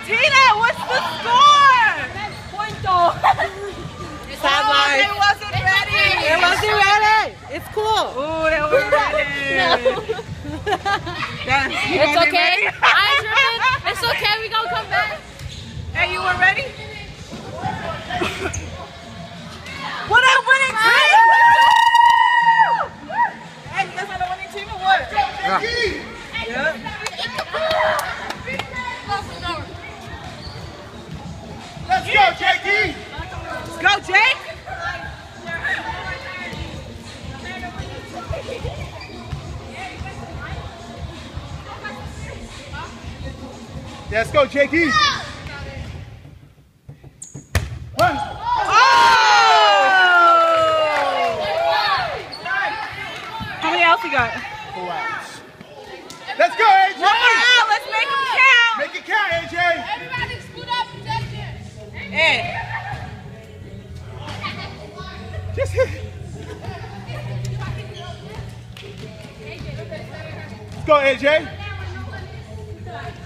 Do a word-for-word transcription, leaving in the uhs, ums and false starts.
Tina, what's the score? Punto. Sideline. It wasn't ready. It wasn't ready. It's cool. Ooh, they were ready. No. Yeah, you It's guys okay. ready? I ain't tripping. It's okay. We gonna come back. Hey, you were ready? What a winning team! Hey, you guys want a winning team or what? Yeah. Yeah. Let's go, J D! Let's go, Jake! Let's go, J D! Run! How many outs you got? Four outs. Let's go, A J! One more out, let's make them count! Make it count, A J! Everybody split up protection. Hey. Just hit. Let's go, A J!